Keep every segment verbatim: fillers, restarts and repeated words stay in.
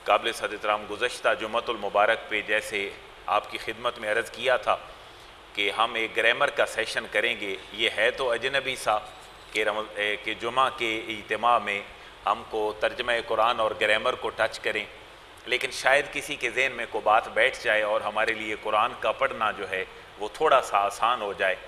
قابل صد احترام گزشتہ جمعۃ المبارک پہ جیسے آپ کی خدمت میں عرض کیا تھا کہ ہم ایک گرامر کا سیشن کریں گے. یہ ہے تو اجنبی سا کہ کہ جمعہ کے اجتماع میں ہم کو ترجمہ قرآن اور گرامر کو ٹچ کریں، لیکن شاید کسی کے ذہن میں کوئی بات بیٹھ جائے اور ہمارے لیے قرآن کا پڑھنا جو ہے وہ تھوڑا سا آسان ہو جائے.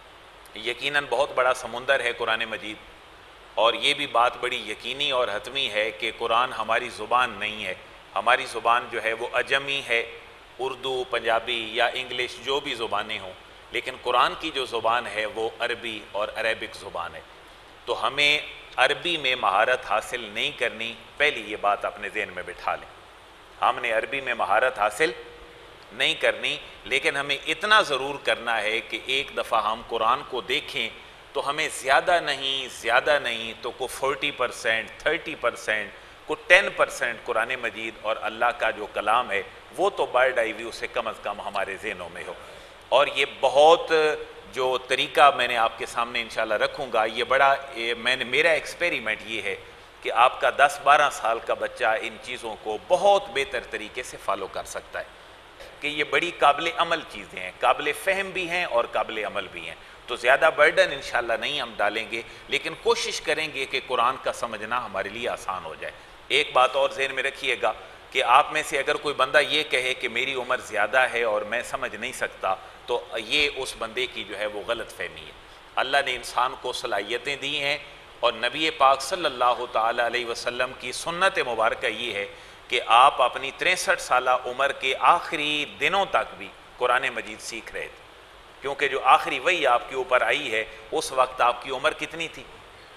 یقیناً بہت بڑا سمندر ہے قرآن مجید، اور یہ بھی بات بڑی یقینی اور حتمی ہے کہ قرآن ہماری زبان نہیں ہے. ہماری زبان جو ہے وہ عجمی ہے، اردو، پنجابی یا انگلش جو بھی زبانیں ہوں، لیکن قرآن کی جو زبان ہے وہ عربی اور عربک زبان ہے. تو ہمیں عربی میں مہارت حاصل نہیں کرنی، پہلی یہ بات اپنے ذہن میں بٹھا لیں. ہم نے عربی میں مہارت حاصل نہیں کرنی، لیکن ہمیں اتنا ضرور کرنا ہے کہ ایک دفعہ ہم قرآن کو دیکھیں تو ہمیں زیادہ نہیں زیادہ نہیں تو کو فورٹی پرسینٹ تھرٹی پرسینٹ کو ٹین پرسینٹ قرآن مجید اور اللہ کا جو کلام ہے وہ تو برڈ آئی ویو سے کم از کم ہمارے ذہنوں میں ہو. اور یہ بہت جو طریقہ میں نے آپ کے سامنے انشاءاللہ رکھوں گا، یہ بڑا میں نے میرا ایکسپیریمنٹ یہ ہے کہ آپ کا دس بارہ سال کا بچہ ان چیزوں کو بہت بہتر طریقے سے فالو کر سکتا ہے، کہ یہ بڑی قابل عمل چیزیں ہیں، قابل فہم بھی ہیں اور قابل عمل بھی ہیں. تو زیادہ برڈن انشاءاللہ نہیں ہم ڈالیں گے، لیکن کوشش کریں گے کہ قرآن کا سمجھنا ہمارے لیے آسان ہو جائے. ایک بات اور ذہن میں رکھیے گا کہ آپ میں سے اگر کوئی بندہ یہ کہے کہ میری عمر زیادہ ہے اور میں سمجھ نہیں سکتا، تو یہ اس بندے کی جو ہے وہ غلط فہمی ہے. اللہ نے انسان کو صلاحیتیں دی ہیں، اور نبی پاک صلی اللہ تعالیٰ علیہ وسلم کی سنت مبارکہ یہ ہے کہ آپ اپنی تریسٹھ سالہ عمر کے آخری دنوں تک بھی قرآن مجید سیکھ رہے تھے، کیونکہ جو آخری وحی آپ کے اوپر آئی ہے اس وقت آپ کی عمر کتنی تھی؟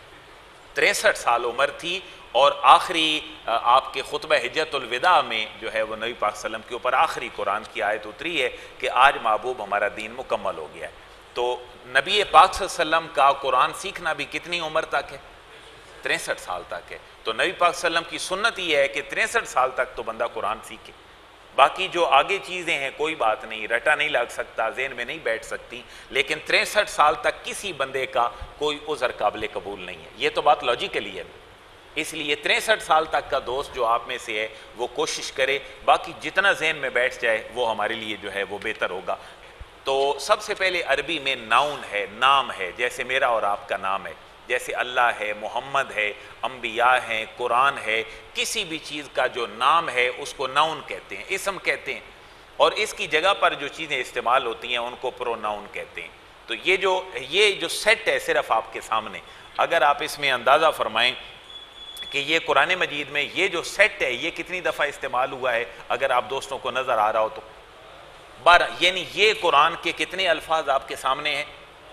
تریسٹھ سال عمر تھی. اور آخری آپ کے خطبہ حجت الوداع میں جو ہے وہ نبی پاک صلی اللہ علیہ وسلم کے اوپر آخری قرآن کی آیت اتری ہے کہ آج محبوب ہمارا دین مکمل ہو گیا ہے. تو نبی پاک صلی اللہ علیہ وسلم کا قرآن سیکھنا بھی کتنی عمر تک ہے؟ تریسٹھ سال تک ہے. تو نبی پاک صلی اللہ علیہ وسلم کی سنت یہ ہے کہ تریسٹھ سال تک تو بندہ قرآن سیکھے. باقی جو آگے چیزیں ہیں کوئی بات نہیں، رٹا نہیں لگ سکتا، ذہن میں نہیں بیٹھ سکتی، لیکن تریسٹھ سال تک کسی بندے کا کوئی عذر قابل قبول نہیں ہے. یہ تو بات لاجیکلی ہے. اس لیے تریسٹھ سال تک کا دوست جو آپ میں سے ہے وہ کوشش کرے، باقی جتنا ذہن میں بیٹھ جائے وہ ہمارے لیے جو ہے وہ بہتر ہوگا. تو سب سے پہلے عربی میں ناؤن ہے، نام ہے، جیسے میرا اور آپ کا نام ہے، جیسے اللہ ہے، محمد ہے، انبیاء ہیں، قرآن ہے. کسی بھی چیز کا جو نام ہے اس کو ناؤن کہتے ہیں، اسم کہتے ہیں، اور اس کی جگہ پر جو چیزیں استعمال ہوتی ہیں ان کو پروناؤن کہتے ہیں. تو یہ جو یہ جو سیٹ ہے صرف آپ کے سامنے، اگر آپ اس میں اندازہ فرمائیں کہ یہ قرآن مجید میں یہ جو سیٹ ہے یہ کتنی دفعہ استعمال ہوا ہے، اگر آپ دوستوں کو نظر آ رہا ہو تو بارہ. یعنی یہ قرآن کے کتنے الفاظ آپ کے سامنے ہیں؟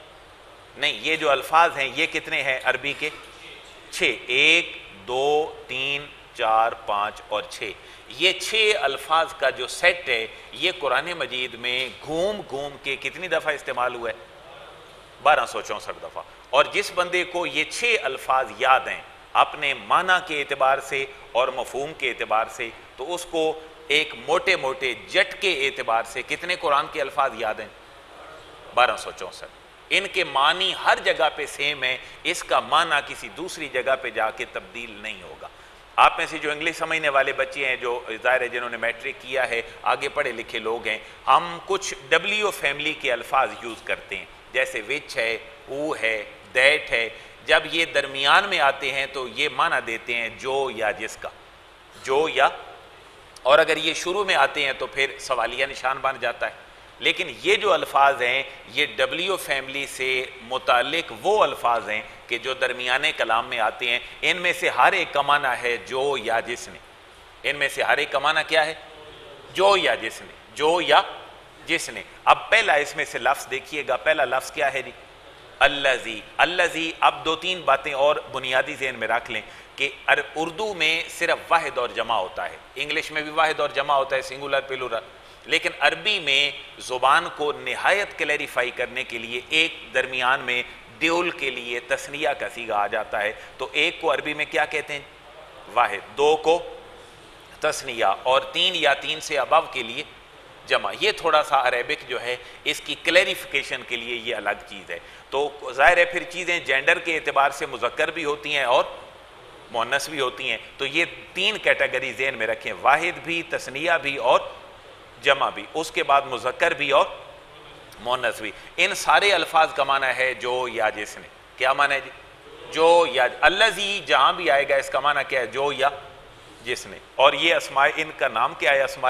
نہیں، یہ جو الفاظ ہیں یہ کتنے ہیں عربی کے؟ چھ. ایک، دو، تین، چار، پانچ اور چھ. یہ چھ الفاظ کا جو سیٹ ہے یہ قرآن مجید میں گھوم گھوم کے کتنی دفعہ استعمال ہوا ہے؟ بارہ سو چونسٹھ دفعہ. اور جس بندے کو یہ چھ الفاظ یاد ہیں اپنے معنی کے اعتبار سے اور مفہوم کے اعتبار سے، تو اس کو ایک موٹے موٹے جٹ کے اعتبار سے کتنے قرآن کے الفاظ یاد ہیں؟ بارہ سو چونسٹھ. ان کے معنی ہر جگہ پہ سیم ہے، اس کا معنی کسی دوسری جگہ پہ جا کے تبدیل نہیں ہوگا. آپ میں سے جو انگلش سمجھنے والے بچے ہیں، جو ظاہر ہے جنہوں نے میٹرک کیا ہے، آگے پڑھے لکھے لوگ ہیں، ہم کچھ ڈبلیو فیملی کے الفاظ یوز کرتے ہیں، جیسے وچ ہے، ہو ہے، دیٹ ہے. جب یہ درمیان میں آتے ہیں تو یہ معنی دیتے ہیں جو یا جس کا، جو یا، اور اگر یہ شروع میں آتے ہیں تو پھر سوالیہ نشان بن جاتا ہے. لیکن یہ جو الفاظ ہیں یہ ڈبلیو فیملی سے متعلق وہ الفاظ ہیں کہ جو درمیانے کلام میں آتے ہیں. ان میں سے ہر ایک کا معنی ہے جو یا جس نے. ان میں سے ہر ایک کا معنی کیا ہے؟ جو یا جس نے، جو یا جس نے. اب پہلا اس میں سے لفظ دیکھیے گا، پہلا لفظ کیا ہے جی؟ الذی. الذی. اب دو تین باتیں اور بنیادی ذہن میں رکھ لیں کہ اردو میں صرف واحد اور جمع ہوتا ہے، انگلش میں بھی واحد اور جمع ہوتا ہے، سنگولر پلورل، لیکن عربی میں زبان کو نہایت کلیریفائی کرنے کے لیے ایک درمیان میں ڈیول کے لیے تثنیہ کا صیغہ آ جاتا ہے. تو ایک کو عربی میں کیا کہتے ہیں؟ واحد. دو کو تثنیہ، اور تین یا تین سے ابو کے لیے جمع. یہ تھوڑا سا عربک جو ہے اس کی کلیریفیکیشن کے لیے یہ الگ چیز ہے. تو ظاہر ہے پھر چیزیں جینڈر کے اعتبار سے مذکر بھی ہوتی ہیں اور مؤنث بھی ہوتی ہیں. تو یہ تین کیٹیگری ذہن میں رکھیں, واحد بھی, تثنیہ بھی اور جمع بھی, اس کے بعد مذکر بھی اور مؤنث بھی. ان سارے الفاظ کا معنی ہے جو یا جس نے. کیا معنی ہے جی؟ جو یا. الذی جہاں بھی آئے گا اس کا معنی کیا ہے؟ جو یا جس نے. اور یہ اسماء, ان کا نام کیا ہے؟ اسماء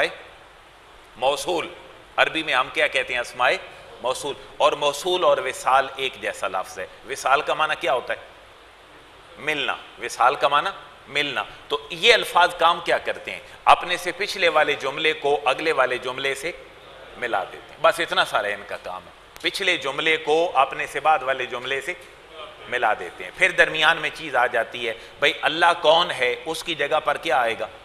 موصول. عربی میں ہم کیا کہتے ہیں؟ اسماء موصول. اور موصول اور وصال ایک جیسا لفظ ہے. وصال کا معنی کیا ہوتا ہے؟ ملنا. وصال کا معنی ملنا. تو یہ الفاظ کام کیا کرتے ہیں؟ اپنے سے پچھلے والے جملے کو اگلے والے جملے سے ملا دیتے ہیں. بس اتنا سارا ان کا کام ہے. پچھلے جملے کو اپنے سے بعد والے جملے سے ملا دیتے ہیں. پھر درمیان میں چیز آ جاتی ہے, بھئی اللہ کون ہے, اس کی جگہ پر کیا آئے گا؟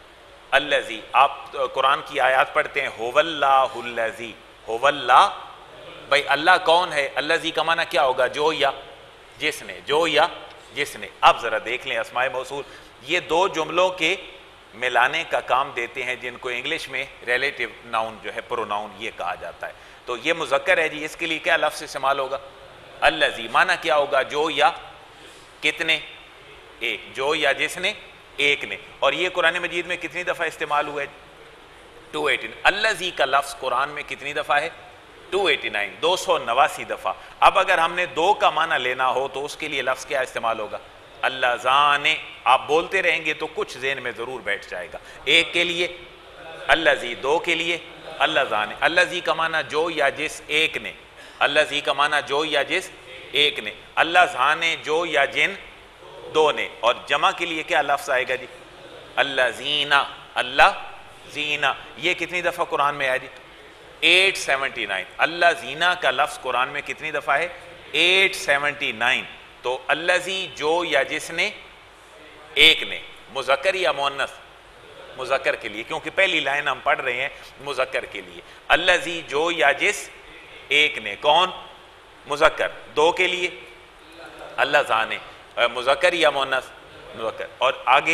الذی. آپ قرآن کی آیات پڑھتے ہیں, هو اللہ الذی, هو اللہ. بھئی اللہ کون ہے؟ الذی کا معنی کیا ہوگا؟ جو یا جس نے. جو یا جس نے. اب ذرا دیکھ لیں اسماء موصول, یہ دو جملوں کے ملانے کا کام دیتے ہیں, جن کو انگلش میں ریلیٹیو ناؤن جو ہے, پروناؤن یہ کہا جاتا ہے. تو یہ مذکر ہے جی, اس کے لیے کیا لفظ استعمال ہوگا؟ الذی. معنی کیا ہوگا؟ جو یا کتنے؟ ایک. جو یا جس نے, ایک نے. اور یہ قرآن مجید میں کتنی دفعہ استعمال ہوا ہے؟ دو سو اٹھارہ. الذی کا لفظ قرآن میں کتنی دفعہ ہے؟ دو سو ننانوے. دو سو نواسی دفعہ. اب اگر ہم نے دو کا معنی لینا ہو تو اس کے لیے لفظ کیا استعمال ہوگا؟ اللہ زانے. آپ بولتے رہیں گے تو کچھ ذہن میں ضرور بیٹھ جائے گا. ایک کے لیے الذی, دو کے لیے اللہ زانے. الذی کا معنی جو یا جس ایک نے. الذی کا معنی جو یا جس ایک نے. اللہ زانے جو یا جن دو نے. اور جمع کے لیے کیا لفظ آئے گا جی؟ اللہ زینہ. اللہ زینہ. یہ کتنی دفعہ قرآن میں آیا جی؟ آٹھ سو ستانوے. اللہ زینہ کا لفظ قرآن میں کتنی دفعہ ہے؟ آٹھ سو ستانوے. تو الذی جو یا جس نے, ایک نے. مذکر یا مؤنث؟ مذکر کے لیے, کیونکہ پہلی لائن ہم پڑھ رہے ہیں مذکر کے لیے. الذی جو یا جس ایک نے. کون؟ مذکر. دو کے لیے اللہ زانے. مذکر یا مؤنث؟ مذکر. اور آگے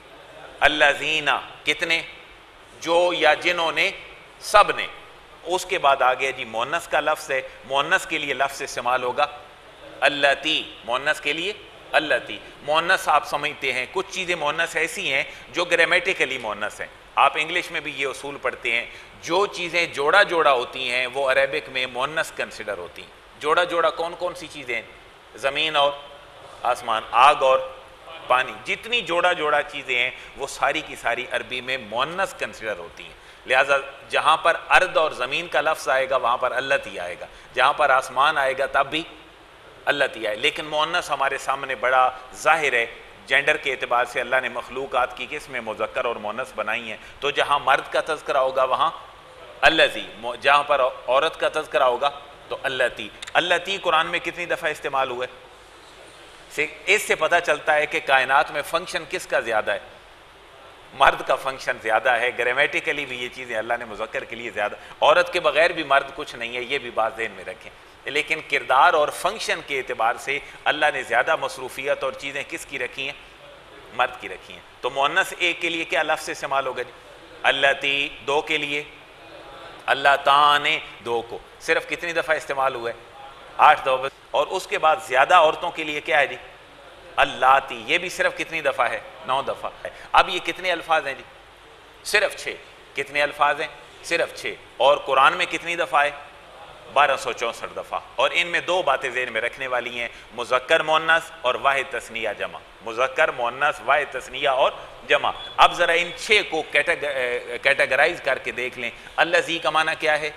الذین کتنے؟ جو یا جنہوں نے, سب نے. اس کے بعد آگے جی مؤنث کا لفظ ہے. مؤنث کے لیے لفظ استعمال ہوگا اللاتی. مؤنث کے لیے اللاتی. مؤنث آپ سمجھتے ہیں, کچھ چیزیں مؤنث ایسی ہیں جو گرامیٹیکلی مؤنث ہیں. آپ انگلش میں بھی یہ اصول پڑھتے ہیں, جو چیزیں جوڑا جوڑا ہوتی ہیں وہ عربک میں مؤنث کنسیڈر ہوتی ہیں. جوڑا جوڑا کون کون سی چیزیں ہیں؟ زمین اور آسمان, آگ اور پانی. جتنی جوڑا جوڑا چیزیں ہیں وہ ساری کی ساری عربی میں مؤنث کنسیڈر ہوتی ہیں. لہٰذا جہاں پر ارض اور زمین کا لفظ آئے گا وہاں پر اللاتی آئے گا, جہاں پر آسمان آئے گا تب بھی اللاتی آئے. لیکن مؤنث ہمارے سامنے بڑا ظاہر ہے, جینڈر کے اعتبار سے اللہ نے مخلوقات کی قسم میں مذکر اور مؤنث بنائی ہیں. تو جہاں مرد کا تذکرہ ہوگا وہاں الذی, جہاں پر عورت کا تذکرہ ہوگا تو اللاتی. اللاتی قرآن میں کتنی دفعہ استعمال ہوئے؟ اس سے پتہ چلتا ہے کہ کائنات میں فنکشن کس کا زیادہ ہے؟ مرد کا فنکشن زیادہ ہے. گرامیٹیکلی بھی یہ چیزیں اللہ نے مذکر کے لیے زیادہ. عورت کے بغیر بھی مرد کچھ نہیں ہے, یہ بھی بات ذہن میں رکھیں. لیکن کردار اور فنکشن کے اعتبار سے اللہ نے زیادہ مصروفیت اور چیزیں کس کی رکھی ہیں؟ مرد کی رکھی ہیں. تو مؤنث ایک کے لیے کیا لفظ استعمال ہوگا جی؟ اللاتی. دو کے لیے اللہ تانے. دو کو صرف کتنی دفعہ استعمال ہوئے؟ آٹھ دفعہ. اور اس کے بعد زیادہ عورتوں کے لیے کیا ہے جی؟ اللاتی. یہ بھی صرف کتنی دفعہ ہے؟ نو دفعہ ہے. اب یہ کتنے الفاظ ہیں جی؟ صرف چھ. کتنے الفاظ ہیں؟ صرف چھ. اور قرآن میں کتنی دفعہ ہے؟ بارہ سو چونسٹھ دفعہ. اور ان میں دو باتیں ذہن میں رکھنے والی ہیں, مذکر مؤنث اور واحد تثنیہ جمع. مذکر مؤنث واحد تثنیہ اور جمع. اب ذرا ان چھ کو کیٹیگرائز کر کے دیکھ لیں. الذی کا معنی کیا ہے؟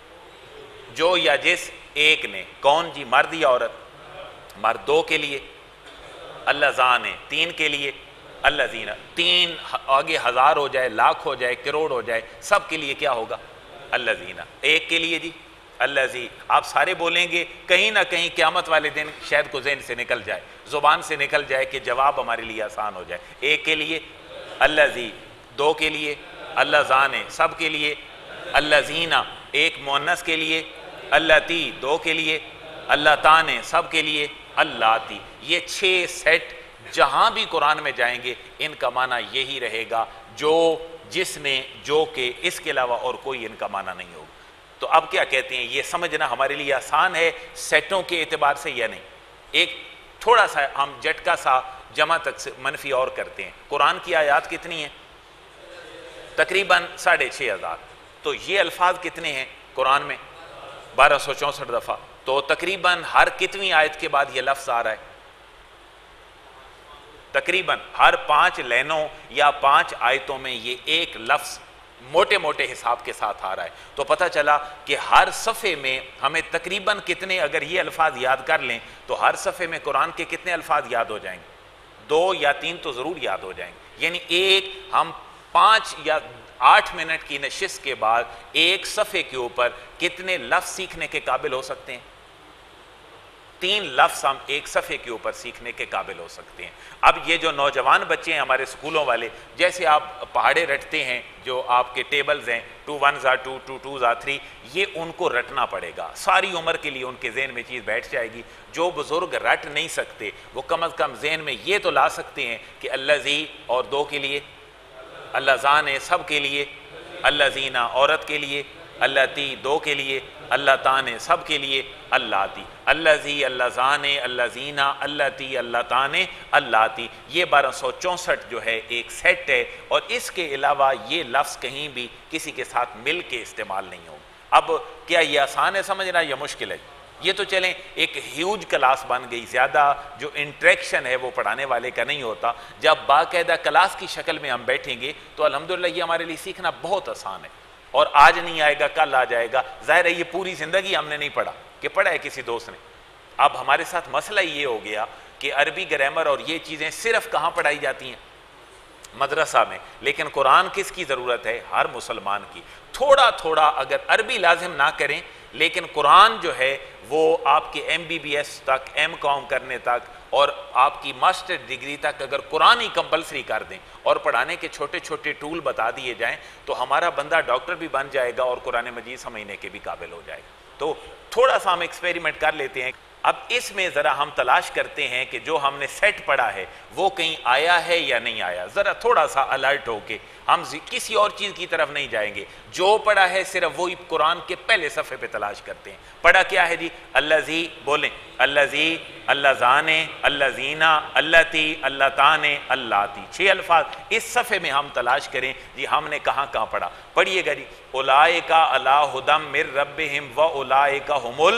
جو یا جس ایک نے. کون جی؟ مرد یا عورت؟ مرد. دو کے لیے اللہ زان ہے. تین کے لیے الذین. تین آگے ہزار ہو جائے, لاکھ ہو جائے, کروڑ ہو جائے, سب کے لیے کیا ہوگا؟ الذین. ایک کے لیے جی الذی. آپ سارے بولیں گے, کہیں نہ کہیں قیامت والے دن شاید کو ذہن سے نکل جائے, زبان سے نکل جائے کہ جواب ہمارے لیے آسان ہو جائے. ایک کے لیے الذی. دو کے لیے اللہ زان ہے. سب کے لیے الذین. ایک مؤنث کے لیے اللاتی. دو کے لیے اللہ تانے. سب کے لیے اللاتی. یہ چھ سیٹ جہاں بھی قرآن میں جائیں گے ان کا معنی یہی رہے گا, جو, جس نے, جو کہ, اس کے علاوہ اور کوئی ان کا معنی نہیں ہوگا. تو اب کیا کہتے ہیں, یہ سمجھنا ہمارے لیے آسان ہے سیٹوں کے اعتبار سے یا نہیں؟ ایک تھوڑا سا ہم جھٹکا سا جمع تک سے منفی اور کرتے ہیں۔ قرآن کی آیات کتنی ہیں؟ تقریباً ساڑھے چھ ہزار۔ تو یہ الفاظ کتنے ہیں قرآن میں؟ بارہ سو چونسٹھ دفعہ۔ تو تقریباً ہر کتنی آیت کے بعد یہ لفظ آ رہا ہے؟ تقریباً ہر پانچ لینوں یا پانچ آیتوں میں یہ ایک لفظ موٹے موٹے حساب کے ساتھ آ رہا ہے۔ تو پتہ چلا کہ ہر صفحے میں ہمیں تقریباً کتنے، اگر یہ الفاظ یاد کر لیں تو ہر صفحے میں قرآن کے کتنے الفاظ یاد ہو جائیں گے؟ دو یا تین تو ضرور یاد ہو جائیں گے۔ یعنی ایک ہم پانچ یا آٹھ منٹ کی نشست کے بعد ایک صفحے کے اوپر کتنے لفظ سیکھنے کے قابل ہو سکتے ہیں؟ تین لفظ ہم ایک صفحے کے اوپر سیکھنے کے قابل ہو سکتے ہیں۔ اب یہ جو نوجوان بچے ہیں ہمارے سکولوں والے، جیسے آپ پہاڑے رٹتے ہیں، جو آپ کے ٹیبلز ہیں two ones are two, two twos are three, یہ ان کو رٹنا پڑے گا۔ ساری عمر کے لیے ان کے ذہن میں چیز بیٹھ جائے گی۔ جو بزرگ رٹ نہیں سکتے وہ کم از کم ذہن میں یہ تو لا سکتے ہیں کہ اللہ زی اور دو کے لیے، اللہ زان سب کے لیے، اللہ زینہ عورت کے لیے، اللہ تی دو کے لیے، اللہ تانے سب کے لیے، اللہ تی، اللہ زی، اللہ زانے، اللہ زینہ، اللہ تی، اللہ تانے، اللہ تی، یہ بارہ سو چونسٹھ جو ہے ایک سیٹ ہے، اور اس کے علاوہ یہ لفظ کہیں بھی کسی کے ساتھ مل کے استعمال نہیں ہو۔ اب کیا یہ آسان ہے سمجھنا یا مشکل ہے؟ یہ تو چلیں ایک ہیوج کلاس بن گئی، زیادہ جو انٹریکشن ہے وہ پڑھانے والے کا نہیں ہوتا۔ جب باقاعدہ کلاس کی شکل میں ہم بیٹھیں گے تو الحمدللہ یہ ہمارے لیے سیکھنا بہت آسان ہے، اور آج نہیں آئے گا کل آ جائے گا۔ ظاہر ہے یہ پوری زندگی ہم نے نہیں پڑھا کہ پڑھا ہے کسی دوست نے۔ اب ہمارے ساتھ مسئلہ یہ ہو گیا کہ عربی گرامر اور یہ چیزیں صرف کہاں پڑھائی جاتی ہیں؟ مدرسہ میں۔ لیکن قرآن کس کی ضرورت ہے؟ ہر مسلمان کی۔ تھوڑا تھوڑا اگر عربی لازم نہ کریں لیکن قرآن جو ہے وہ آپ کے ایم بی بی ایس تک، ایم کام کرنے تک اور آپ کی ماسٹر ڈگری تک اگر قرآن ہی کمپلسری کر دیں اور پڑھانے کے چھوٹے چھوٹے ٹول بتا دیے جائیں تو ہمارا بندہ ڈاکٹر بھی بن جائے گا اور قرآن مجید سمجھنے کے بھی قابل ہو جائے گا۔ تو تھوڑا سا ہم ایکسپیریمنٹ کر لیتے ہیں۔ اب اس میں ذرا ہم تلاش کرتے ہیں کہ جو ہم نے سیٹ پڑھا ہے وہ کہیں آیا ہے یا نہیں آیا۔ ذرا تھوڑا سا الرٹ ہو کے ہم کسی اور چیز کی طرف نہیں جائیں گے، جو پڑھا ہے صرف وہی قرآن کے پہلے صفحے پہ تلاش کرتے ہیں۔ پڑھا کیا ہے جی؟ اللہ زی، بولیں اللہ زی، اللہ زانے، اللہ زینہ، اللہ تی، اللہ تانے، اللہ تی، چھ الفاظ اس صفحے میں ہم تلاش کریں جی ہم نے کہاں کہاں پڑھا۔ پڑھیے گا جی، اولئک علی ھدی من ربہم واولئک ھم ال،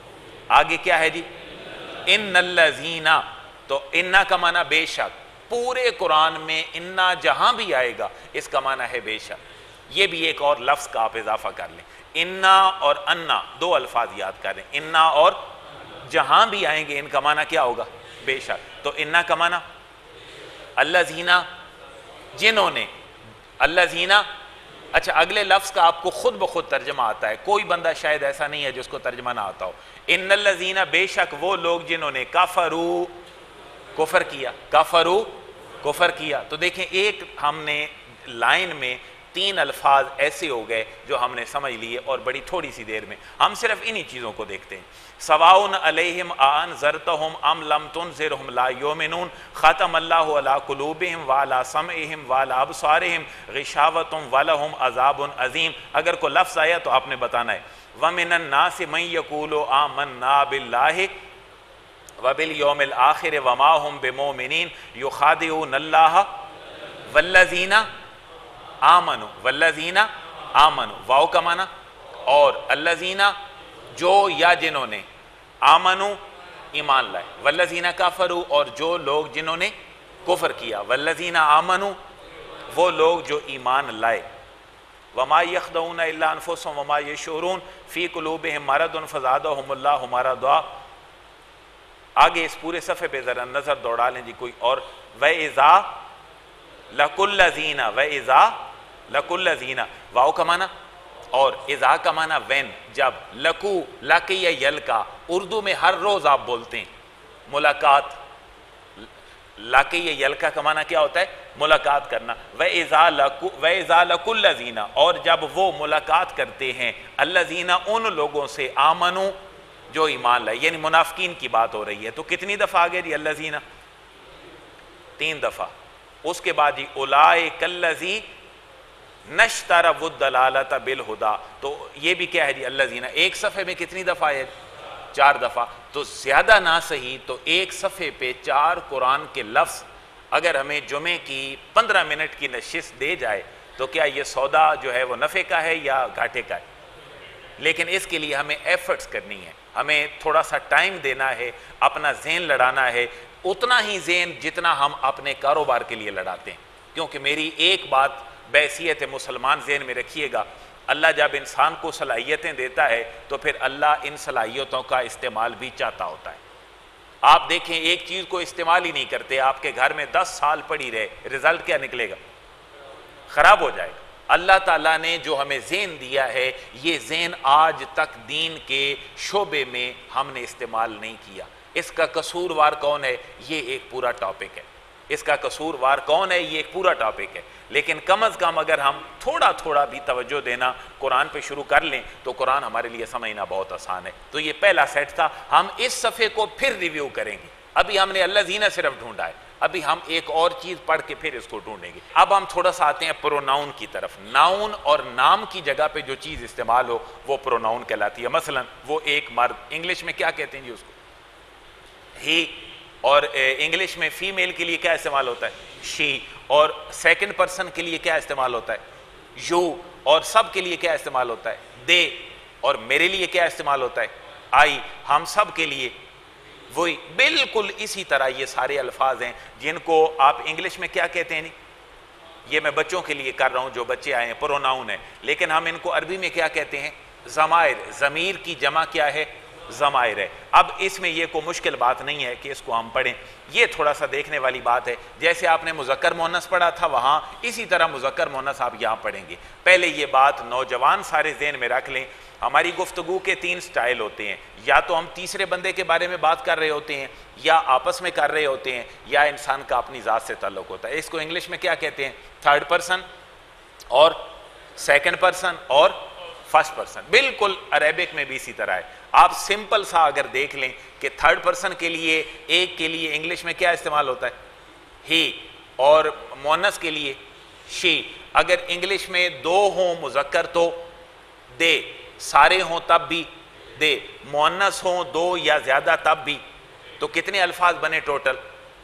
آگے کیا ہے جی؟ ان الذین، تو انا کا معنی بے شک، پورے قرآن میں انا جہاں بھی آئے گا اس کا معنی ہے بے شک۔ یہ بھی ایک اور لفظ کا آپ اضافہ کر لیں، انا اور انا دو الفاظ یاد کر لیں، انا اور جہاں بھی آئیں گے ان کا معنی کیا ہوگا؟ بے شک۔ تو انا کا معنی الذین، جنہوں نے، الذین، اچھا اگلے لفظ کا آپ کو خود بخود ترجمہ آتا ہے، کوئی بندہ شاید ایسا نہیں ہے جس کو ترجمہ نہ آتا ہو۔ ان الذین، بے شک وہ لوگ جنہوں نے کفروا، کفر کیا، کفروا، کفر کیا۔ تو دیکھیں ایک ہم نے لائن میں تین الفاظ ایسے ہو گئے جو ہم نے سمجھ لیے اور بڑی تھوڑی سی دیر میں۔ ہم صرف انہی چیزوں کو دیکھتے ہیں۔ سواء علیہم اانذرتہم ام لم تنذرہم لا یؤمنون، ختم اللہ علی قلوبہم وعلی سمعہم وعلی ابصارہم غشاوۃ ولہم عذاب عظیم۔ اگر کوئی لفظ آیا تو آپ نے بتانا ہے۔ ومن الناس من یقول آمنا باللہ وبالیوم الآخر وما هم بمؤمنین یخادعون اللہ والذین آمنوا، والذین آمنوا، واو کا معنی، اور الذین جو یا جنہوں نے، آمنوا ایمان لائے، والذین کفروا اور جو لوگ جنہوں نے کفر کیا، والذین آمنوا وہ لوگ جو ایمان لائے، وما یخدعون الا انفسهم وما یشعرون فی قلوبہم مرض فزادہم اللہ مرضا۔ آگے اس پورے صفحے پہ ذرا نظر دوڑا لیں جی کوئی اور۔ وَإِذَا لَقُوا الَّذِينَ، وَإِذَا لَقُوا الَّذِينَ، واو کا معنی اور اذا کا معنی وین، جب، لقو، لقی یا یلقا، اردو میں ہر روز آپ بولتے ہیں ملاقات، لقی یا یلقا کا معنی کیا ہوتا ہے؟ ملاقات کرنا۔ وَإِذَا لَقُوا وَإِذَا لَقُوا الَّذِينَ، اور جب وہ ملاقات کرتے ہیں، الَّذِينَ ان لوگوں سے، آمنوا جو ایمان لائے، یعنی منافقین کی بات ہو رہی ہے۔ تو کتنی دفعہ آگے جی الَّذِينَ؟ تین دفعہ۔ اس کے بعد جی اولئک الذی نشتروا الضلالۃ بالہدیٰ، تو یہ بھی کیا ہے جی الذین، ایک صفحے میں کتنی دفعہ ہے؟ چار دفعہ، تو زیادہ نہ صحیح تو ایک صفحے پہ چار قرآن کے لفظ اگر ہمیں جمعے کی پندرہ منٹ کی نشست دے جائے تو کیا یہ سودا جو ہے وہ نفع کا ہے یا گھاٹے کا ہے؟ لیکن اس کے لیے ہمیں ایفرٹس کرنی ہے، ہمیں تھوڑا سا ٹائم دینا ہے، اپنا ذہن لڑانا ہے، اتنا ہی ذہن جتنا ہم اپنے کاروبار کے لیے لڑاتے ہیں. کیونکہ میری ایک بات بحیثیت مسلمان ذہن میں رکھیے گا، اللہ جب انسان کو صلاحیتیں دیتا ہے تو پھر اللہ ان صلاحیتوں کا استعمال بھی چاہتا ہوتا ہے. آپ دیکھیں ایک چیز کو استعمال ہی نہیں کرتے، آپ کے گھر میں دس سال پڑی رہے، رزلٹ کیا نکلے گا؟ خراب ہو جائے گا. اللہ تعالیٰ نے جو ہمیں ذہن دیا ہے، یہ ذہن آج تک دین کے شعبے میں ہم نے استعمال نہیں کیا. اس کا قصوروار کون ہے؟ یہ ایک پورا ٹاپک ہے. اس کا قصوروار کون ہے؟ یہ ایک پورا ٹاپک ہے. لیکن کم از کم اگر ہم تھوڑا تھوڑا بھی توجہ دینا قرآن پہ شروع کر لیں تو قرآن ہمارے لیے سمجھنا بہت آسان ہے. تو یہ پہلا سیٹ تھا. ہم اس صفحے کو پھر ریویو کریں گے. ابھی ہم نے الذین صرف ڈھونڈا ہے، ابھی ہم ایک اور چیز پڑھ کے پھر اس کو ڈھونڈیں گے. اب ہم تھوڑا سا آتے ہیں پروناؤن کی طرف. ناؤن اور نام کی جگہ پہ جو چیز استعمال ہو وہ پروناؤن کہلاتی ہے. مثلا وہ ایک مرد، انگلش میں کیا کہتے ہیں جی اس کو؟ ہی. اور انگلش میں فیمیل کے لیے کیا استعمال ہوتا ہے؟ شی. اور سیکنڈ پرسن کے لیے کیا استعمال ہوتا ہے؟ یو. اور سب کے لیے کیا استعمال ہوتا ہے؟ دے. اور میرے لیے کیا استعمال ہوتا ہے؟ آئی. ہم سب کے لیے وہی. بالکل اسی طرح یہ سارے الفاظ ہیں جن کو آپ انگلش میں کیا کہتے ہیں؟ نہیں، یہ میں بچوں کے لیے کر رہا ہوں جو بچے آئے ہیں، پروناؤن ہے. لیکن ہم ان کو عربی میں کیا کہتے ہیں؟ ضمائر. ضمیر کی جمع کیا ہے؟ ضمائر ہے. اب اس میں یہ کوئی مشکل بات نہیں ہے کہ اس کو ہم پڑھیں. یہ تھوڑا سا دیکھنے والی بات ہے. جیسے آپ نے مذکر مؤنث پڑھا تھا وہاں، اسی طرح مذکر مؤنث آپ یہاں پڑھیں گے. پہلے یہ بات نوجوان سارے ذہن میں رکھ لیں، ہماری گفتگو کے تین سٹائل ہوتے ہیں. یا تو ہم تیسرے بندے کے بارے میں بات کر رہے ہوتے ہیں، یا آپس میں کر رہے ہوتے ہیں، یا انسان کا اپنی ذات سے تعلق ہوتا ہے. اس کو انگلش میں کیا کہتے ہیں؟ تھرڈ پرسن اور سیکنڈ پرسن اور فرسٹ پرسن. بالکل عربک میں بھی اسی طرح ہے. آپ سمپل سا اگر دیکھ لیں کہ تھرڈ پرسن کے لیے ایک کے لیے انگلش میں کیا استعمال ہوتا ہے؟ ہی. اور مؤنث کے لیے شی. اگر انگلش میں دو ہوں مذکر تو دے، سارے ہوں تب بھی دے، مؤنث ہوں دو یا زیادہ تب بھی. تو کتنے الفاظ بنے ٹوٹل؟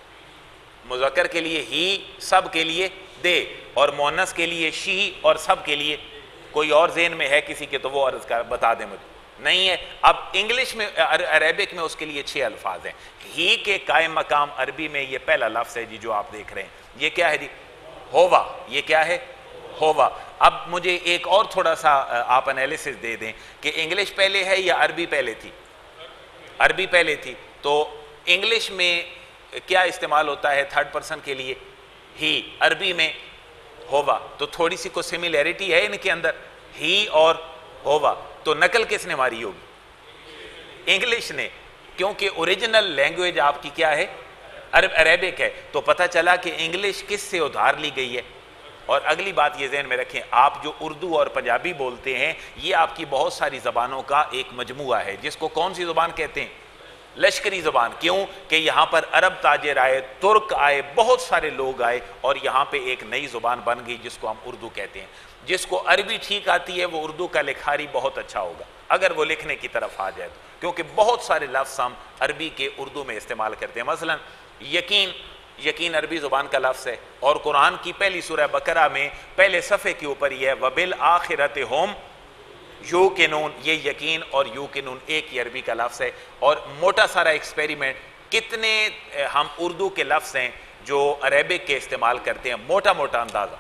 مذکر کے لیے ہی، سب کے لیے دے، اور مؤنث کے لیے شی، اور سب کے لیے. کوئی اور ذہن میں ہے کسی کے تو وہ عرض کر بتا دیں مجھے. نہیں ہے. اب انگلش میں عربک میں اس کے لیے چھ الفاظ ہیں. ہی کے قائم مقام عربی میں یہ پہلا لفظ ہے جی جو آپ دیکھ رہے ہیں. یہ کیا ہے جی؟ ہوا. یہ کیا ہے؟ ہوا. اب مجھے ایک اور تھوڑا سا آپ انالیسس دے دیں کہ انگلش پہلے ہے یا عربی پہلے تھی؟ عربی پہلے تھی. تو انگلش میں کیا استعمال ہوتا ہے تھرڈ پرسن کے لیے؟ ہی. عربی میں ہوا. تو تھوڑی سی کو سملیرٹی ہے ان کے اندر، ہی اور ہوا. تو نقل کس نے ماری ہوگی؟ انگلش نے، کیونکہ اوریجنل لینگویج آپ کی کیا ہے؟ عرب عربک ہے. تو پتہ چلا کہ انگلش کس سے ادھار لی گئی ہے. اور اگلی بات یہ ذہن میں رکھیں، آپ جو اردو اور پنجابی بولتے ہیں یہ آپ کی بہت ساری زبانوں کا ایک مجموعہ ہے، جس کو کون سی زبان کہتے ہیں؟ لشکری زبان. کیوں کہ یہاں پر عرب تاجر آئے، ترک آئے، بہت سارے لوگ آئے، اور یہاں پہ ایک نئی زبان بن گئی جس کو ہم اردو کہتے ہیں. جس کو عربی ٹھیک آتی ہے وہ اردو کا لکھاری بہت اچھا ہوگا اگر وہ لکھنے کی طرف آ جائے تو، کیونکہ بہت سارے لفظ ہم عربی کے اردو میں استعمال کرتے ہیں. مثلا یقین. یقین عربی زبان کا لفظ ہے، اور قرآن کی پہلی سورہ بقرہ میں پہلے صفحے کے اوپر یہ ہے وَبِالْآخِرَةِ هُمْ یوقنون. یہ یقین اور یوقنون ایک ہی عربی کا لفظ ہے. اور موٹا سارا ایکسپیریمنٹ، کتنے ہم اردو کے لفظ ہیں جو عربک کے استعمال کرتے ہیں، موٹا موٹا اندازہ.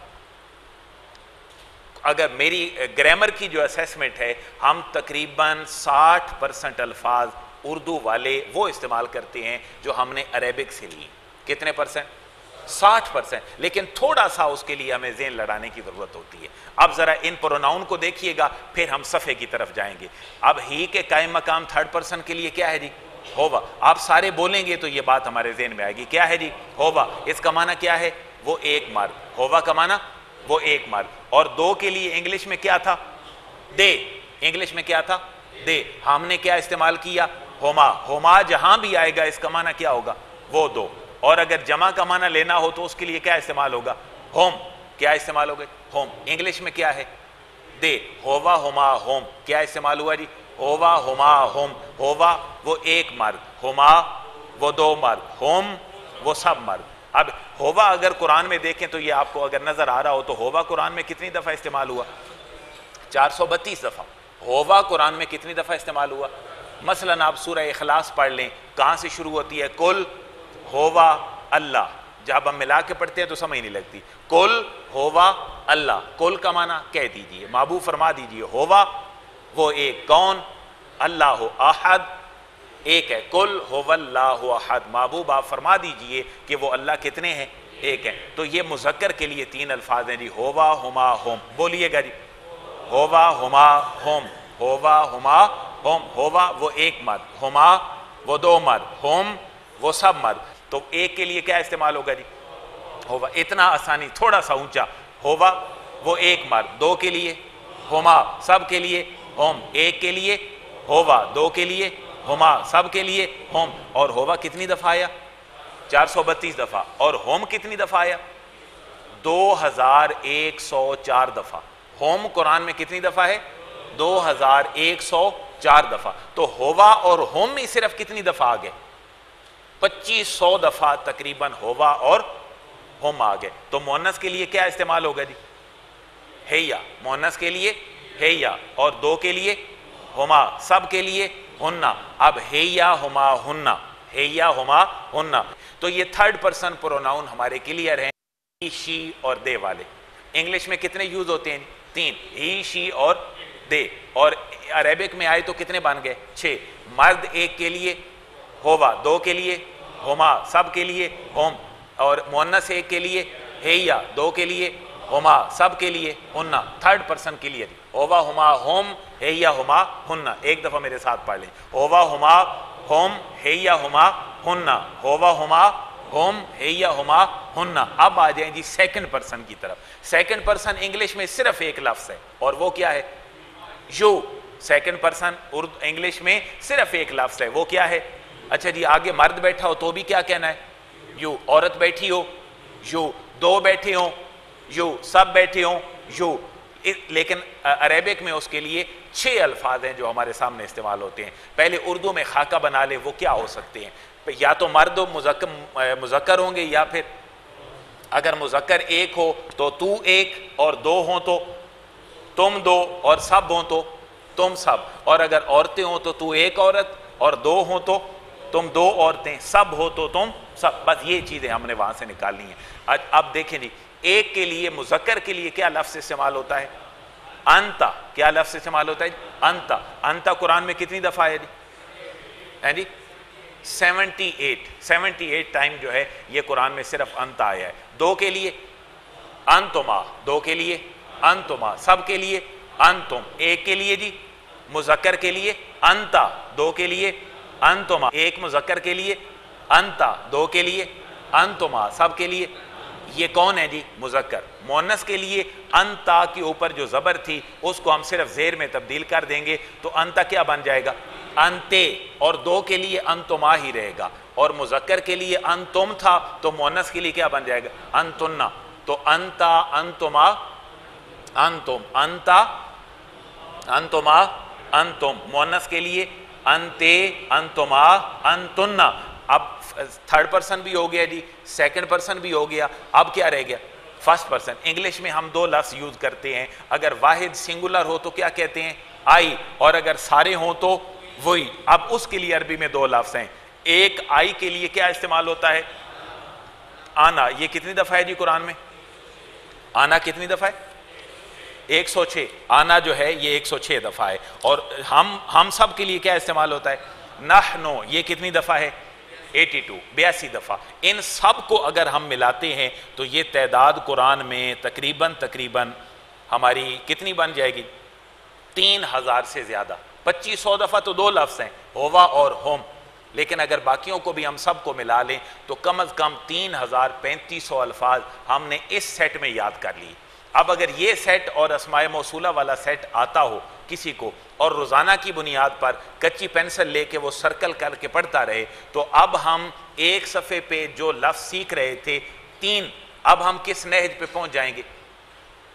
اگر میری گرامر کی جو اسیسمنٹ ہے، ہم تقریباً ساٹھ پرسنٹ الفاظ اردو والے وہ استعمال کرتے ہیں جو ہم نے عربک سے لی. کتنے پرسنٹ؟ ساٹھ پرسنٹ. لیکن تھوڑا سا اس کے لیے ہمیں ذہن لڑانے کی ضرورت ہوتی ہے. اب ذرا ان پروناؤن کو دیکھیے گا، پھر ہم صفحے کی طرف جائیں گے. اب ہی کے قائم مقام تھرڈ پرسن کے لیے کیا ہے جی؟ ہوا. آپ سارے بولیں گے تو یہ بات ہمارے ذہن میں آئے گی. کیا ہے جی؟ ہوا. اس کا معنی کیا ہے؟ وہ ایک مرد. ہوا کا معنی وہ ایک مرد. اور دو کے لیے انگلش میں کیا تھا؟ دے. انگلش میں کیا تھا؟ دے. ہم نے کیا استعمال کیا؟ ہوما. ہوما جہاں بھی آئے گا اس کا معنی کیا ہوگا؟ وہ دو. اور اگر جمع کا معنی لینا ہو تو اس کے لیے کیا استعمال ہوگا؟ ہوم. کیا استعمال ہوگا؟ ہوم. انگلش میں کیا ہے؟ دے. ہوا ہوما ہوم. کیا استعمال ہوا جی؟ ہووا ہما ہم، ہووا وہ ایک مرد، ہما وہ دو مرد، ہم وہ سب مرد۔ اب ہووا اگر قرآن میں دیکھیں تو یہ آپ کو اگر نظر آ رہا ہو تو ہووا قرآن میں کتنی دفعہ استعمال ہوا؟ چار سو بتیس دفعہ۔ ہووا قرآن میں کتنی دفعہ استعمال ہوا؟ مثلاً آپ سورہ اخلاص پڑھ لیں، کہاں سے شروع ہوتی ہے؟ کل ہووا اللہ، جب ہم ملا کے پڑھتے ہیں تو سمجھ نہیں لگتی۔ کل ہووا اللہ، کل کا معنی کہہ دیجئے، محبوب فرما دیجئے ہووا وہ ایک، کون؟ اللہ احد ایک ہے، کل ہو اللہ احد، محبوب آپ فرما دیجئے کہ وہ اللہ کتنے ہیں؟ ایک ہیں۔ تو یہ مذکر کے لیے تین الفاظ ہیں جی، ہووا ہما ہم، بولیے گا جی، ہووا ہما ہم، ہووا ہما ہم، ہووا وہ ایک مرد، ہما وہ دو مرد، ہم وہ سب مرد۔ تو ایک کے لیے کیا استعمال ہوگا جی؟ ہووا، اتنا آسانی، تھوڑا سا اونچا، ہووا وہ ایک مرد، دو کے لیے ہما، سب کے لیے ہم، ایک کے لیے ہووا، دو کے لیے ہما، سب کے لیے ہم۔ اور ہووا کتنی دفعہ آیا؟ چار سو بتیس دفعہ۔ اور ہم کتنی دفعہ آیا؟ دو ہزار ایک سو چار دفعہ۔ ہم قرآن میں کتنی دفعہ ہے؟ دو ہزار ایک سو چار دفعہ۔ تو ہووا اور ہم ہی صرف کتنی دفعہ آگئے؟ پچیس سو دفعہ تقریباً ہووا اور ہم آگئے۔ تو مؤنث کے لیے کیا استعمال ہوگا جی؟ ہیا، مؤنث کے لیے ہیا، اور دو کے لیے ہما، سب کے لیے ہننا۔ اب ہیا ہما ہننا، ہیا ہما ہننا۔ تو یہ تھرڈ پرسن پروناؤن ہمارے کلیئر ہیں، ہی شی اور دے والے۔ انگلش میں کتنے یوز ہوتے ہیں؟ تین، ہی شی اور دے۔ اور عربک میں آئے تو کتنے بن گئے؟ چھ۔ مرد ایک کے لیے ہووا، دو کے لیے ہما، سب کے لیے ہم، اور مؤنث ایک کے لیے ہیا، دو کے لیے ہما، سب کے لیے ہننا۔ تھرڈ پرسن کلیئر، ہووا ہما ہم، ہیا ہما ہننا۔ ایک دفعہ میرے ساتھ پڑھ لیں، ہووا ہما ہم، ہیا ہما ہننا، ہووا ہما ہم، ہیا ہما ہننا۔ اب آ جائیں جی سیکنڈ پرسن کی طرف۔ سیکنڈ پرسن انگلش میں صرف ایک لفظ ہے، اور وہ کیا ہے؟ You. Second person Urdu English میں صرف ایک لفظ ہے، وہ کیا ہے؟ اچھا جی، آگے مرد بیٹھا ہو تو بھی کیا کہنا ہے؟ یو۔ عورت بیٹھی ہو یو، دو بیٹھے ہوں یو، سب بیٹھے ہوں یو۔ لیکن عربک میں اس کے لیے چھ الفاظ ہیں جو ہمارے سامنے استعمال ہوتے ہیں۔ پہلے اردو میں خاکہ بنا لے، وہ کیا ہو سکتے ہیں؟ یا تو مرد مذکر مذکر ہوں گے، یا پھر اگر مذکر ایک ہو تو تو ایک اور دو ہوں تو تم دو، اور سب ہوں تو تم سب، اور اگر عورتیں ہوں تو تو ایک عورت اور دو ہوں تو تم دو عورتیں، سب ہو تو تم سب۔ بس یہ چیزیں ہم نے وہاں سے نکالنی ہیں۔ اب دیکھیں جی، ایک کے لیے مذکر کے لیے کیا لفظ استعمال ہوتا ہے؟ انتا۔ کیا لفظ استعمال ہوتا ہے؟ انتا۔ انتا قرآن میں کتنی دفعہ ہے جی؟ ہے جی seventy eight, seventy eight time جو ہے یہ قرآن میں صرف انتا آیا ہے۔ دو کے لیے انتما، دو کے لیے انتما، سب کے لیے انتم، ایک کے لیے جی مذکر کے لیے انتا، دو کے لیے انتما، ایک مذکر کے لیے انتا، دو کے لیے انتما، سب کے لیے۔ یہ کون ہے جی؟ مذکر۔ مؤنث کے لیے انتا کے اوپر جو زبر تھی اس کو ہم صرف زیر میں تبدیل کر دیں گے تو انتا کیا بن جائے گا؟ انتے۔ اور دو کے لیے انتما ہی رہے گا، اور مذکر کے لیے انتم تھا تو مؤنث کے لیے کیا بن جائے گا؟ انتنا۔ تو انتا، انتما، انتم، انتا، انتما، انتم۔ مؤنث کے لیے انتے، انتما، انتنا۔ اب تھرڈ پرسن بھی ہو گیا جی، سیکنڈ پرسن بھی ہو گیا، اب کیا رہ گیا؟ First person. انگلش میں ہم دو لفظ یوز کرتے ہیں، اگر واحد سنگولر ہو تو کیا کہتے ہیں؟ آئی، اور اگر سارے ہوں تو وہی۔ اب اس کے لیے عربی میں دو لفظ ہیں۔ ایک آئی کے لیے کیا استعمال ہوتا ہے؟ آنا۔ یہ کتنی دفعہ ہے جی قرآن میں؟ آنا کتنی دفعہ ہے؟ ایک سو چھ۔ آنا جو ہے یہ ایک سو چھ دفعہ ہے۔ اور ہم ہم سب کے لیے کیا استعمال ہوتا ہے؟ نحنو۔ یہ کتنی دفعہ ہے؟ اٹھاسی، بیاسی دفعہ۔ ان سب کو اگر ہم ملاتے ہیں تو یہ تعداد قرآن میں تقریباً تقریباً ہماری کتنی بن جائے گی؟ تین ہزار سے زیادہ۔ پچیس سو دفعہ تو دو لفظ ہیں، ہووا اور ہم، لیکن اگر باقیوں کو بھی ہم سب کو ملا لیں تو کم از کم تین ہزار پینتیس سو الفاظ ہم نے اس سیٹ میں یاد کر لیے۔ اب اگر یہ سیٹ اور اسماء موصولہ والا سیٹ آتا ہو کسی کو، اور روزانہ کی بنیاد پر کچی پینسل لے کے وہ سرکل کر کے پڑھتا رہے، تو اب ہم ایک صفحے پہ جو لفظ سیکھ رہے تھے تین، اب ہم کس نہج پہ پہنچ جائیں گے؟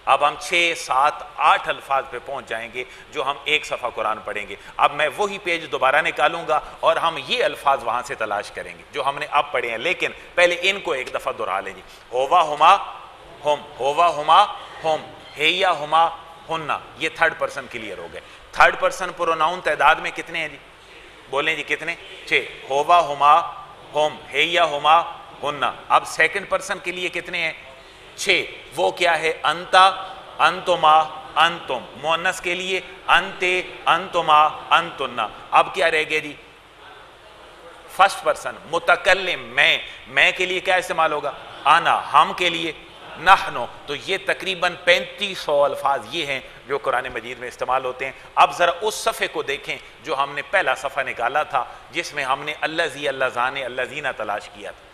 اب ہم چھ سات آٹھ الفاظ پہ پہنچ جائیں گے جو ہم ایک صفحہ قرآن پڑھیں گے. اب میں وہی پیج دوبارہ نکالوں گا اور ہم یہ الفاظ وہاں سے تلاش کریں گے جو ہم نے اب پڑھے ہیں, لیکن پہلے ان کو ایک دفعہ دہرا لیں جی. ہوا ہما ہم, ہوا ہما ہم, ہیا ہما ہننا, یہ تھرڈ پرسن کلیئر ہو گئے. تھرڈ پرسن پروناؤن تعداد میں کتنے ہیں جی؟ بولیں جی کتنے؟ چھ. ہوا ہما ہم, ہیا ہما ہننا. اب سیکنڈ پرسن کے لیے کتنے ہیں؟ چھ. وہ کیا ہے؟ انتا انتما انتم. مؤنث کے لیے انتے انتما انتنا. اب کیا رہ گیا جی؟ فرسٹ پرسن متکلم میں. میں کے لیے کیا استعمال ہوگا؟ انا. ہم کے لیے نحنو. تو یہ تقریباً پینتیس سو الفاظ یہ ہیں جو قرآن مجید میں استعمال ہوتے ہیں. اب ذرا اس صفحے کو دیکھیں جو ہم نے پہلا صفحہ نکالا تھا جس میں ہم نے اللذی اللذان اللذین تلاش کیا تھا.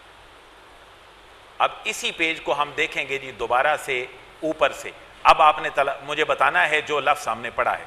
اب اسی پیج کو ہم دیکھیں گے جی دوبارہ سے اوپر سے. اب آپ نے تلا... مجھے بتانا ہے جو لفظ ہم نے پڑھا ہے.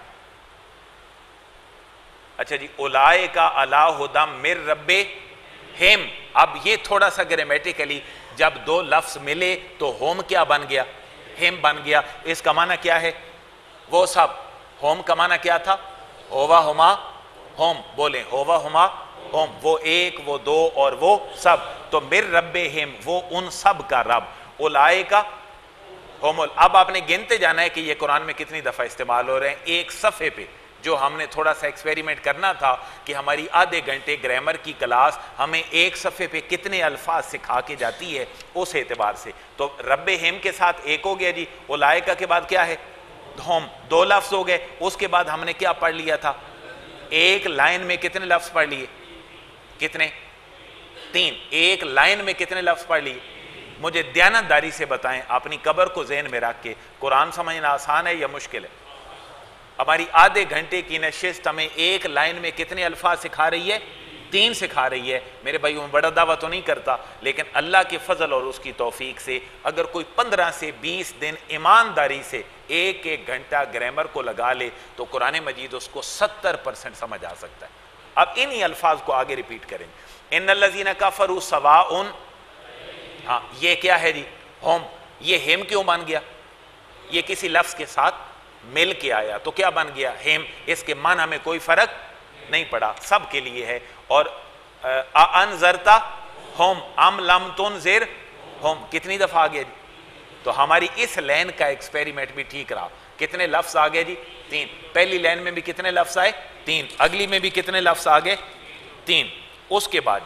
اچھا جی, اولائکا علی ھدی من ربہم. اب یہ تھوڑا سا گرامیٹیکلی جب دو لفظ ملے تو ہوم کیا بن گیا؟ ہم بن گیا. اس کا معنی کیا ہے؟ وہ سب. ہوم کا معنی کیا تھا؟ ہوا ہما ہوم. بولیں ہوا ہما ہوم. وہ ایک, وہ دو اور وہ سب. تو من ربہم, وہ ان سب کا رب. اولائکا ہوم. اب آپ نے گنتے جانا ہے کہ یہ قرآن میں کتنی دفعہ استعمال ہو رہے ہیں. ایک صفحے پہ جو ہم نے تھوڑا سا ایکسپیریمنٹ کرنا تھا کہ ہماری آدھے گھنٹے گرامر کی کلاس ہمیں ایک صفحے پہ کتنے الفاظ سکھا کے جاتی ہے اس اعتبار سے. تو رب ہم کے ساتھ ایک ہو گیا جی. اولائکا کے بعد کیا ہے؟ ہم. دو لفظ ہو گئے. اس کے بعد ہم نے کیا پڑھ لیا تھا؟ ایک لائن میں کتنے لفظ پڑھ لیے؟ کتنے؟ تین. ایک لائن میں کتنے لفظ پڑھ لیے؟ مجھے دیانتداری سے بتائیں, اپنی قبر کو ذہن میں رکھ کے, قرآن سمجھنا آسان ہے یا مشکل ہے؟ ہماری آدھے گھنٹے کی نشست ہمیں ایک لائن میں کتنے الفاظ سکھا رہی ہے؟ تین سکھا رہی ہے. میرے بھائیوں میں بڑا دعویٰ تو نہیں کرتا, لیکن اللہ کے فضل اور اس کی توفیق سے اگر کوئی پندرہ سے بیس دن ایمانداری سے ایک ایک گھنٹہ گرامر کو لگا لے تو قرآن مجید اس کو ستر پرسنٹ سمجھ آ سکتا ہے. اب انہی الفاظ کو آگے ریپیٹ کریں. ان الذین کفروا سواء. ہاں, یہ کیا ہے جی؟ ہم. یہ ہم کیوں بن گیا؟ یہ کسی لفظ کے ساتھ مل کے آیا تو کیا بن گیا؟ ہم. اس کے معنی میں کوئی فرق نہیں پڑا, سب کے لیے ہے. اور انذرتا ہم ام لم تنذر ہم کتنی دفعہ آ گیا جی؟ تو ہماری اس لائن کا ایکسپیریمنٹ بھی ٹھیک رہا. کتنے لفظ آ گئے جی؟ تین. پہلی لائن میں بھی کتنے لفظ آئے؟ تین. اگلی میں بھی کتنے لفظ آ گئے؟ تین. اس کے بعد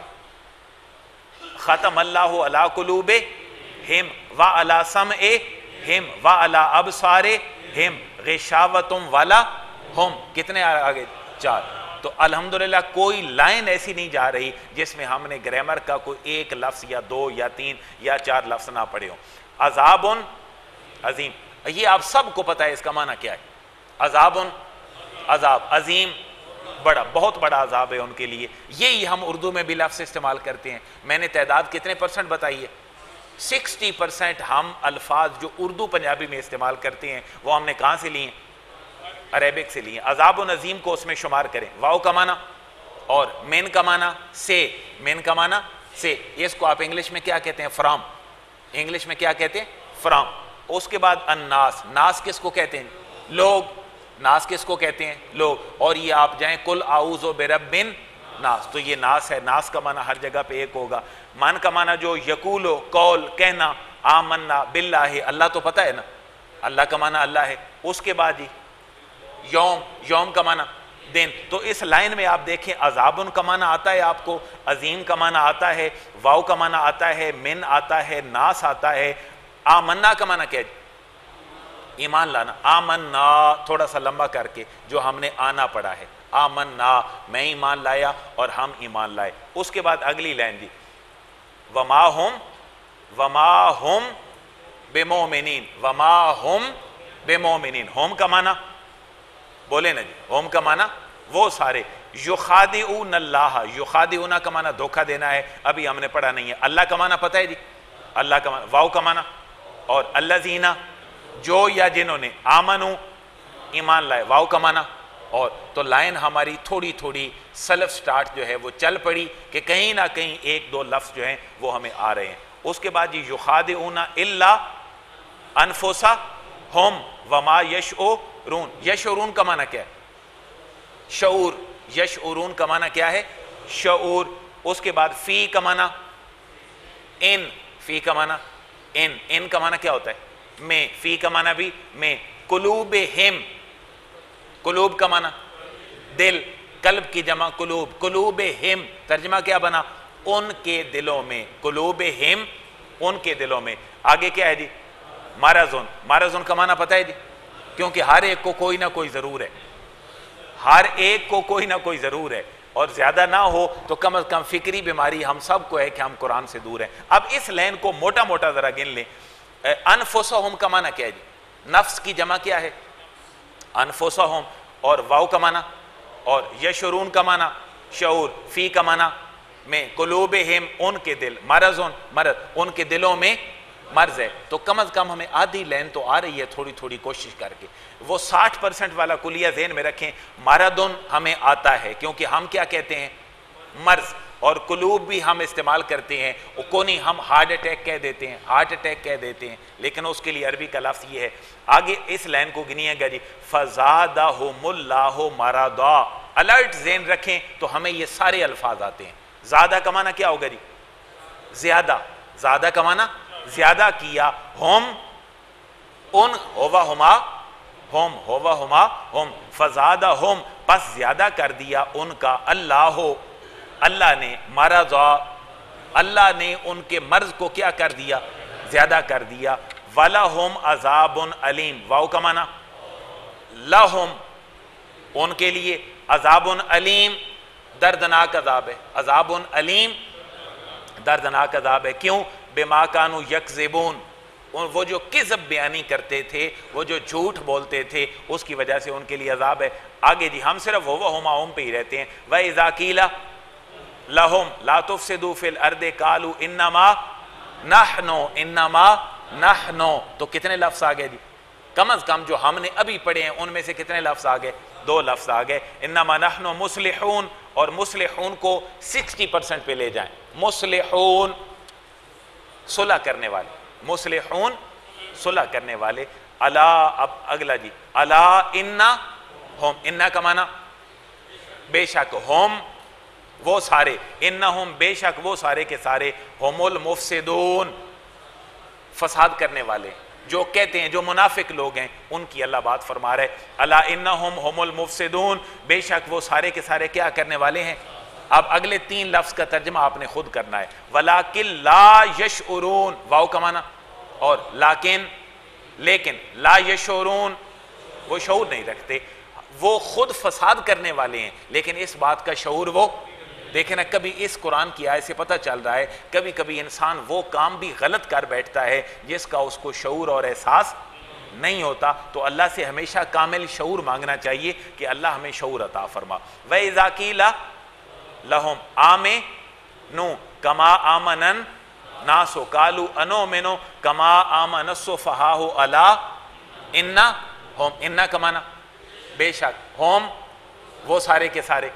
ختم اللہ علی قلوبہم وعلی سمعہم وعلی ابصارہم غشاوۃ ولہم. کتنے آگے؟ چار. تو الحمدللہ کوئی لائن ایسی نہیں جا رہی جس میں ہم نے گرامر کا کوئی ایک لفظ یا دو یا تین یا چار لفظ نہ پڑھے ہوں. عذاب عظیم, یہ آپ سب کو پتہ ہے اس کا معنی کیا ہے. عذاب عذاب عظیم, بڑا, بہت بڑا عذاب ہے ان کے لیے. یہی ہم اردو میں بھی لفظ استعمال کرتے ہیں. میں نے تعداد کتنے پرسنٹ بتائی ہے؟ سکسٹی پرسنٹ ہم الفاظ جو اردو پنجابی میں استعمال کرتے ہیں وہ ہم نے کہاں سے لیے ہیں؟ عربک سے لیے. عذاب نظیم کو اس میں شمار کریں. واو کا معنی اور من کا معنی سے. من کا معنی سے. اس کو آپ انگلش میں کیا کہتے ہیں؟ فرام. انگلش میں کیا کہتے ہیں؟ فرام. اس کے بعد الناس. ناس کس کو کہتے ہیں؟ لوگ. ناس کس کو کہتے ہیں؟ لوگ. اور یہ آپ جائیں کل اعوذ برب ناس, تو یہ ناس ہے. ناس کا معنی ہر جگہ پہ ایک ہوگا. من کا معنی جو یقولو قول کہنا. آمنا باللہ, اللہ تو پتہ ہے نا, اللہ کا معنی اللہ ہے. اس کے بعد جی یوم. یوم کا معنی دن. تو اس لائن میں آپ دیکھیں عذاب کا معنی آتا ہے آپ کو, عظیم کا معنی آتا ہے, واو کا معنی آتا ہے, من آتا ہے, ناس آتا ہے. آمنا کا معنی کیا ہے؟ ایمان لانا. آمنا تھوڑا سا لمبا کر کے جو ہم نے آنا پڑھا ہے. آمنا میں ایمان لایا اور ہم ایمان لائے. اس کے بعد اگلی لائن جی وما ہم وما ہم بمومنین. وما ہم بمومنین. ہوم کا معنی بولے نا جی, ہوم کا معنی وہ سارے. یخادعون اللہ. یخادعون کا معنی دھوکہ دینا ہے, ابھی ہم نے پڑھا نہیں ہے. اللہ کا معنی پتہ ہے جی, اللہ کا معنی. واو کا معنی اور الذین جو یا جنہوں نے, آمنو ایمان لائے, واو کا معنی اور. تو لائن ہماری تھوڑی تھوڑی سیلف سٹارٹ جو ہے وہ چل پڑی کہ کہیں نہ کہیں ایک دو لفظ جو ہیں وہ ہمیں آ رہے ہیں. اس کے بعد جی یخادعون الا انفسا ہم وما یشعرون. یشعرون کا معنی کیا ہے؟ شعور. یشعرون کا معنی کیا ہے؟ شعور. اس کے بعد فی کا معنی ان. فی کا معنی ان. ان کا معنی کیا ہوتا ہے؟ میں. فی کا معنی بھی میں. قلوبہم. قلوب کا معنی دل. قلب کی جمع قلوب. قلوبہم ترجمہ کیا بنا؟ ان کے دلوں میں. قلوبہم ان کے دلوں میں. آگے کیا ہے جی؟ مرضن. مرضن کا معنی پتہ ہے جی؟ کیونکہ ہر ایک کو کوئی نہ کوئی ضرور ہے. ہر ایک کو کوئی نہ کوئی ضرور ہے، اور زیادہ نہ ہو تو کم از کم فکری بیماری ہم سب کو ہے کہ ہم قرآن سے دور ہیں. اب اس لائن کو موٹا موٹا ذرا گن لیں. انفسہم کا معنی کیا ہے جی؟ نفس کی جمع کیا ہے؟ انفسہم. اور واو کا معنی اور یشعرون کا معنی شعور. فی کا معنی میں. قلوبہم ان کے دل. مرضن مرض ان کے دلوں میں مرض ہے. تو کم از کم ہمیں آدھی لائن تو آ رہی ہے تھوڑی تھوڑی کوشش کر کے. وہ ساٹھ پرسنٹ والا کلیہ ذہن میں رکھیں. مرضن ہمیں آتا ہے کیونکہ ہم کیا کہتے ہیں؟ مرض. اور قلوب بھی ہم استعمال کرتے ہیں. کونی ہم ہارٹ اٹیک کہہ دیتے ہیں، ہارٹ اٹیک کہہ دیتے ہیں، لیکن اس کے لیے عربی کا لفظ یہ ہے. آگے اس لائن کو گنیے گا جی. فزادہم اللہ مرضا. الرٹ ذہن رکھیں تو ہمیں یہ سارے الفاظ آتے ہیں. زیادہ کا معنی کیا ہوگا جی؟ زیادہ. زیادہ کا معنی زیادہ کیا. ہم ان ہوا ہما ہم ہوا ہما ہم. فزادہم پس زیادہ کر دیا ان کا اللہ ہو اللہ نے. مرضا اللہ نے ان کے مرض کو کیا کر دیا؟ زیادہ کر دیا. وَلَهُمْ عَذَابٌ عَلِيمٌ. واو کا معنی لہم ان کے لیے. عذاب علیم دردناک عذاب ہے. عذاب علیم دردناک عذاب ہے. کیوں؟ بما کانوا یکذبون. وہ جو کذب بیانی کرتے تھے، وہ جو جھوٹ بولتے تھے، اس کی وجہ سے ان کے لیے عذاب ہے. آگے جی ہم صرف ہوا ہما ہم پہ ہی رہتے ہیں. وَإِذَا قِيلَ لَهُمْ لَا تُفْسِدُوا فِي الْأَرْضِ قَالُوا إِنَّمَا نَحْنُ إِنَّمَا نَحْنُ. تو کتنے لفظ آگئے جی؟ کم از کم جو ہم نے ابھی پڑھے ہیں ان میں سے کتنے لفظ آگئے؟ دو لفظ آگئے. انما نحن مصلحون. اور مصلحون کو سکسٹی پرسنٹ پہ لے جائیں. مصلحون صلح کرنے والے. مصلحون صلح کرنے والے. الا. اب اگلا جی. الا انا ہم. انا کا معنی بے شک. ہم وہ سارے. انہم بے شک وہ سارے کے سارے. ہم المفسدون فساد کرنے والے. جو کہتے ہیں جو منافق لوگ ہیں ان کی اللہ بات فرما رہے. الا انہم ہم المفسدون. بے شک وہ سارے کے سارے کیا کرنے والے ہیں. اب اگلے تین لفظ کا ترجمہ آپ نے خود کرنا ہے. وَلَكِنْ لَا يَشْعُرُونَ. واو کا معنی اور لیکن لیکن لا یشعرون وہ شعور نہیں رکھتے. وہ خود فساد کرنے والے ہیں لیکن اس بات کا شعور وہ دیکھیں نا. کبھی اس قرآن کی آیت سے پتہ چل رہا ہے کبھی کبھی انسان وہ کام بھی غلط کر بیٹھتا ہے جس کا اس کو شعور اور احساس نہیں ہوتا. تو اللہ سے ہمیشہ کامل شعور مانگنا چاہیے کہ اللہ ہمیں شعور عطا فرما. وَإِذَا قِيلَ لَهُمْ آمِنُوا كَمَا آمَنَ النَّاسُ قَالُوا أَنُؤْمِنُ كَمَا آمَنَ السُّفَهَاءُ أَلَا إِنَّهُمْ. اِنَّ کا معنی بے شک. ہم وہ سارے کے سارے.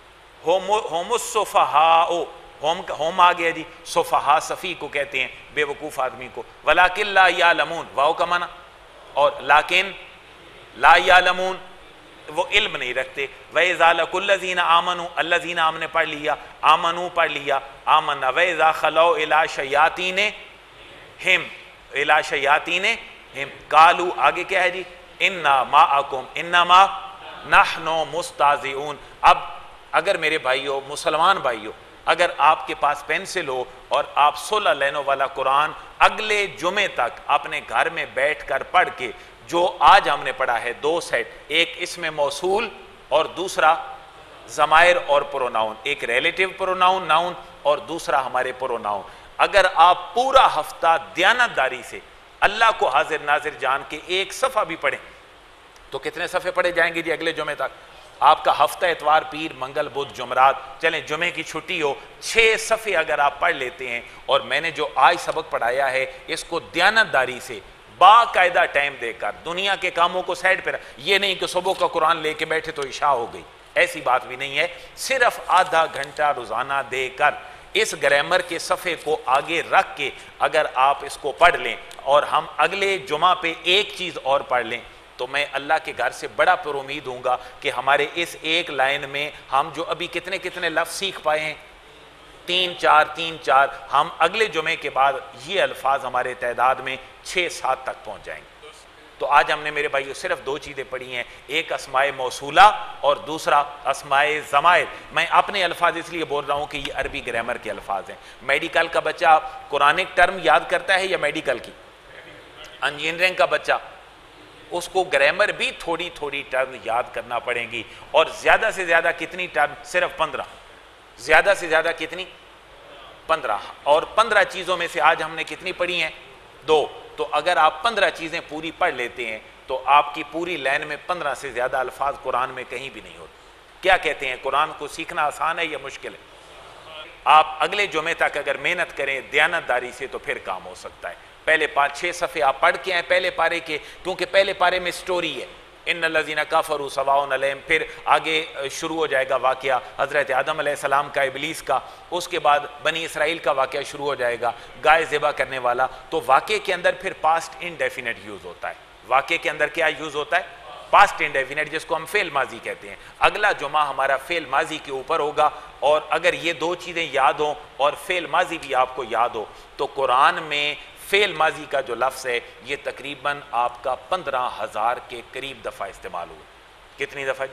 ہم السفہاء. ہم ہم آگیا جی. سفہاء صفی کو کہتے ہیں بے وقوف آدمی کو. وَلَكِنْ لَا يَعْلَمُونَ. واو کا معنی اور لیکن لا يعلمون وہ علم نہیں رکھتے. وَإِذَا لَقُوا الَّذِينَ آمَنُوا. الَّذِينَ ہم نے پڑھ لیا. آمنوا پڑھ لیا. آمنا. وَإِذَا خَلَوْا إِلَىٰ شَيَاطِينِهِمْ إِلَىٰ شَيَاطِينِهِمْ قَالُوا. آگے کیا ہے جی؟ إِنَّا مَعَكُمْ إِنَّمَا نَحْنُ مُسْتَهْزِئُونَ. اب اگر میرے بھائیو مسلمان بھائیو اگر آپ کے پاس پینسل ہو اور آپ سولہ لینوں والا قرآن اگلے جمعے تک اپنے گھر میں بیٹھ کر پڑھ کے جو آج ہم نے پڑھا ہے دو سیٹ، ایک اسم موصول اور دوسرا ضمائر اور پروناؤن، ایک ریلیٹیو پروناؤن ناؤن اور دوسرا ہمارے پروناؤن، اگر آپ پورا ہفتہ دیانتداری سے اللہ کو حاضر ناظر جان کے ایک صفحہ بھی پڑھیں تو کتنے صفحے پڑھے جائیں گے جی اگلے جمعے تک؟ آپ کا ہفتہ اتوار پیر منگل بدھ جمعرات چلیں جمعے کی چھٹی ہو، چھ صفحے اگر آپ پڑھ لیتے ہیں اور میں نے جو آج سبق پڑھایا ہے اس کو دیانتداری سے باقاعدہ ٹائم دے کر دنیا کے کاموں کو سائڈ پہ، یہ نہیں کہ صبح کا قرآن لے کے بیٹھے تو عشاء ہو گئی، ایسی بات بھی نہیں ہے، صرف آدھا گھنٹہ روزانہ دے کر اس گرامر کے صفحے کو آگے رکھ کے اگر آپ اس کو پڑھ لیں اور ہم اگلے جمعہ پہ ایک چیز اور پڑھ لیں تو میں اللہ کے گھر سے بڑا پر امید ہوں گا کہ ہمارے اس ایک لائن میں ہم جو ابھی کتنے کتنے لفظ سیکھ پائے ہیں، تین چار تین چار، ہم اگلے جمعے کے بعد یہ الفاظ ہمارے تعداد میں چھ سات تک پہنچ جائیں گے۔ تو آج ہم نے میرے بھائیو صرف دو چیزیں پڑھی ہیں، ایک اسماء موصولہ اور دوسرا اسماء ضمائر۔ میں اپنے الفاظ اس لیے بول رہا ہوں کہ یہ عربی گرامر کے الفاظ ہیں۔ میڈیکل کا بچہ قرآنک ٹرم یاد کرتا ہے یا میڈیکل کی؟ انجینئرنگ کا بچہ اس کو گرامر بھی تھوڑی تھوڑی ٹرم یاد کرنا پڑیں گی، اور زیادہ سے زیادہ کتنی ٹرم؟ صرف پندرہ، زیادہ سے زیادہ کتنی؟ پندرہ، اور پندرہ چیزوں میں سے آج ہم نے کتنی پڑھی ہیں؟ دو۔ تو اگر آپ پندرہ چیزیں پوری پڑھ لیتے ہیں تو آپ کی پوری لائن میں پندرہ سے زیادہ الفاظ قرآن میں کہیں بھی نہیں ہوتے۔ کیا کہتے ہیں، قرآن کو سیکھنا آسان ہے یا مشکل ہے؟ آپ اگلے جمعے تک اگر محنت کریں دیانتداری سے تو پھر کام ہو سکتا ہے۔ پہلے پانچ چھ صفحے آپ پڑھ کے آئیں پہلے پارے کے، کیونکہ پہلے پارے میں سٹوری ہے، ان الذین کفروا سواء علیہم، پھر آگے شروع ہو جائے گا واقعہ حضرت آدم علیہ السلام کا، ابلیس کا، اس کے بعد بنی اسرائیل کا واقعہ شروع ہو جائے گا، گائے ذبح کرنے والا۔ تو واقعے کے اندر پھر پاسٹ انڈیفینٹ یوز ہوتا ہے۔ واقعے کے اندر کیا یوز ہوتا ہے؟ پاسٹ انڈیفینٹ، جس کو ہم فعل ماضی کہتے ہیں۔ اگلا جمعہ ہمارا فعل ماضی کے اوپر ہوگا، اور اگر یہ دو چیزیں یاد ہوں اور فعل ماضی بھی آپ کو یاد ہو تو قرآن میں فعل ماضی کا جو لفظ ہے یہ تقریباً آپ کا پندرہ ہزار کے قریب دفعہ استعمال ہوا۔ کتنی دفعہ؟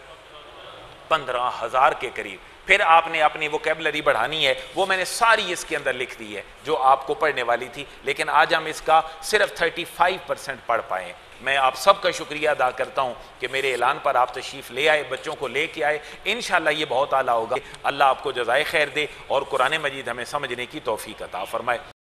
پندرہ ہزار کے قریب۔ پھر آپ نے اپنی ووکیبلری بڑھانی ہے، وہ میں نے ساری اس کے اندر لکھ دی ہے جو آپ کو پڑھنے والی تھی، لیکن آج ہم اس کا صرف تھرٹی فائیو پرسنٹ پڑھ پائے ہیں۔ میں آپ سب کا شکریہ ادا کرتا ہوں کہ میرے اعلان پر آپ تشریف لے آئے، بچوں کو لے کے آئے، انشاءاللہ یہ بہت اعلیٰ ہوگا۔ اللہ آپ کو جزائے خیر دے اور قرآن مجید ہمیں سمجھنے کی توفیق عطا فرمائے۔